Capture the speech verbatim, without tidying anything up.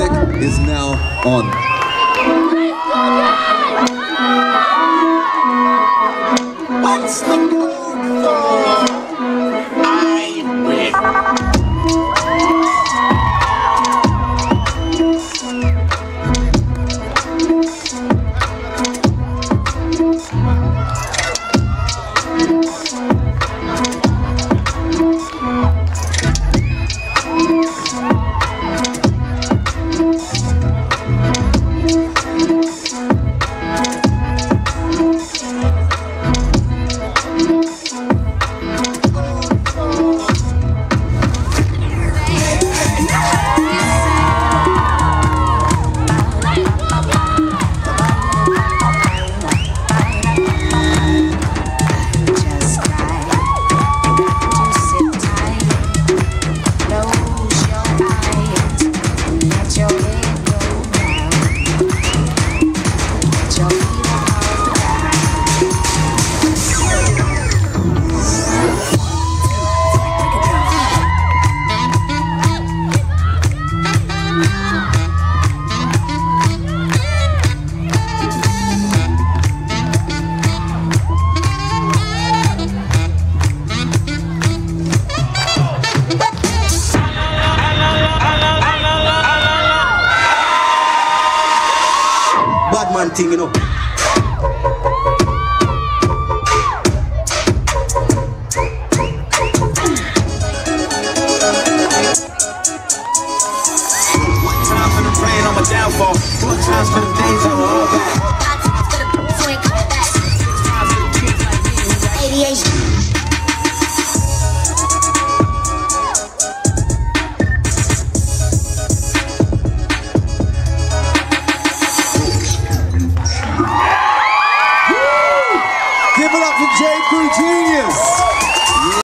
music is now on. What's the code for? I win. Bad man thing, you know. One time for the rain on my downfall. Four times for the days I was all back. Five times for the boots who ain't coming back. Six times for the kids like me who got A D H D. Give it up for J. Crew Genius.